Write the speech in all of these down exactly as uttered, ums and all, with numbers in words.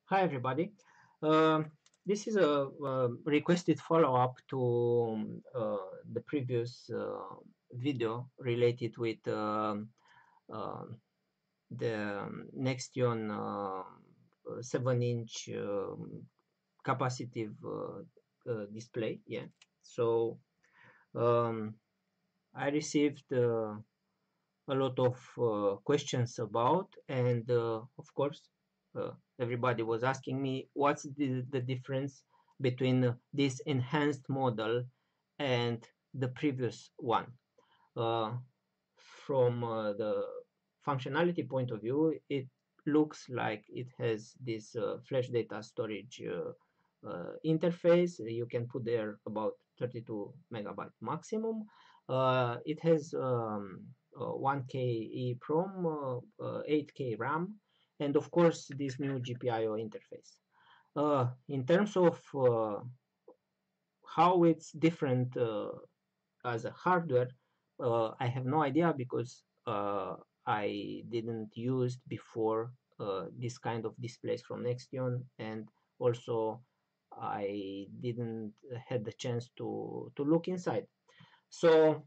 Hi everybody. Um, this is a, uh requested follow-up to um, uh, the previous uh, video related with um, uh, the um, Nextion uh, seven inch um, capacitive uh, uh, display. Yeah. So um, I received uh, a lot of uh, questions about, and uh, of course uh, everybody was asking me what's the, the difference between uh, this enhanced model and the previous one. uh, from uh, the functionality point of view, it looks like it has this uh, flash data storage uh, uh, interface. You can put there about thirty-two megabyte maximum. Uh, it has um, uh, one K EEPROM, uh, uh, eight K RAM, and of course this new G P I O interface. Uh, in terms of uh, how it's different uh, as a hardware, uh, I have no idea because uh, I didn't use before uh, this kind of displays from Nextion, and also I didn't had the chance to to look inside. So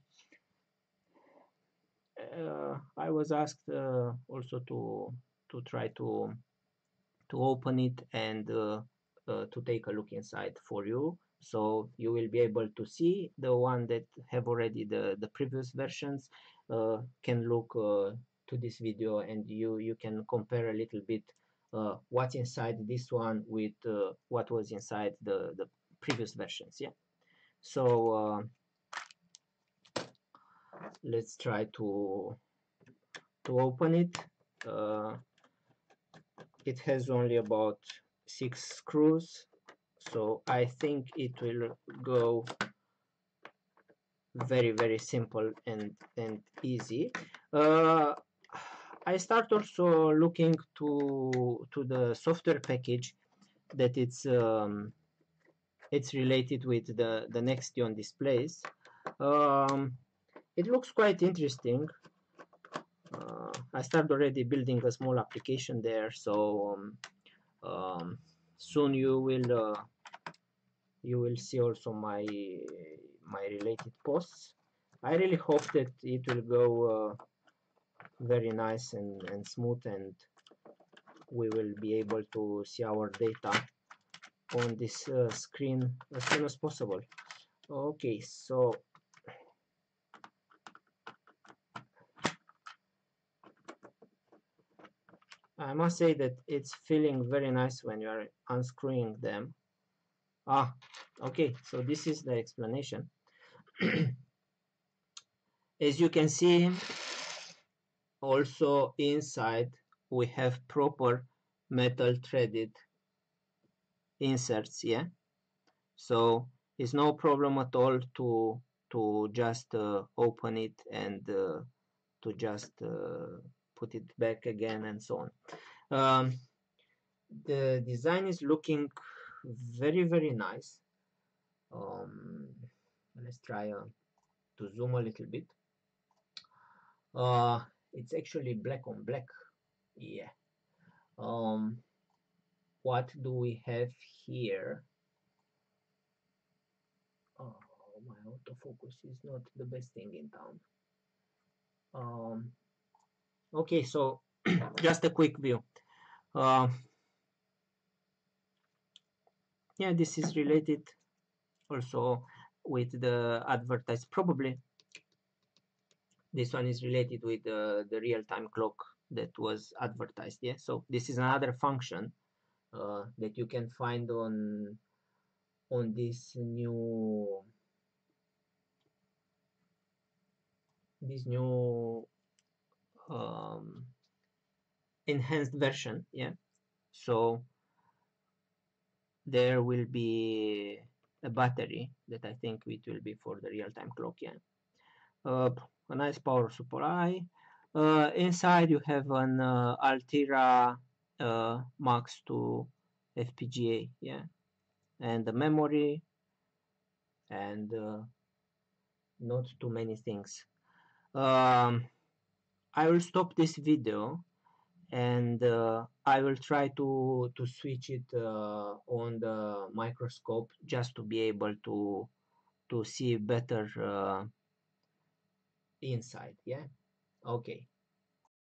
uh, I was asked uh, also to to try to to open it and uh, uh, to take a look inside for you, so you will be able to see the one that have already the the previous versions uh, can look uh, to this video, and you you can compare a little bit uh, what's inside this one with uh, what was inside the the previous versions. Yeah. So uh, let's try to to open it. uh, it has only about six screws, so I think it will go very very simple and and easy. uh, I start also looking to to the software package that it's um, it's related with the the Nextion displays. um, it looks quite interesting. uh, I start already building a small application there, so um, um, soon you will uh, you will see also my my related posts. I really hope that it will go uh, very nice and, and smooth, and we will be able to see our data on this uh, screen as soon as possible. Okay, so I must say that it's feeling very nice when you are unscrewing them. Ah, okay, so this is the explanation. As you can see, also inside we have proper metal threaded inserts. Yeah, so it's no problem at all to to just uh, open it and uh, to just uh, put it back again and so on. Um, the design is looking very very nice. um, let's try uh, to zoom a little bit. uh, it's actually black on black. Yeah. um, what do we have here? Oh, my autofocus is not the best thing in town. Um, okay, so just a quick view. Uh, yeah, this is related also with the advertised. Probably this one is related with uh, the real-time clock that was advertised. Yeah, so this is another function uh, that you can find on on this new this new um, enhanced version. Yeah, so there will be a battery that I think it will be for the real-time clock. Yeah, uh, a nice power supply. Uh, inside you have an uh, Altera uh, Max two F P G A. Yeah, and the memory, and uh, not too many things. Um, I will stop this video and uh, I will try to to switch it uh, on the microscope just to be able to to see better uh, inside. Yeah. Okay.